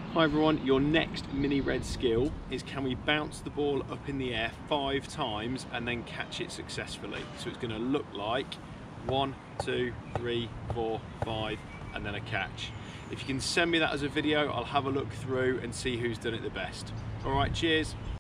Hi everyone, your next mini red skill is can we bounce the ball up in the air 5 times and then catch it successfully. So it's going to look like 1, 2, 3, 4, 5 and then a catch. If you can send me that as a video, I'll have a look through and see who's done it the best. Alright, cheers.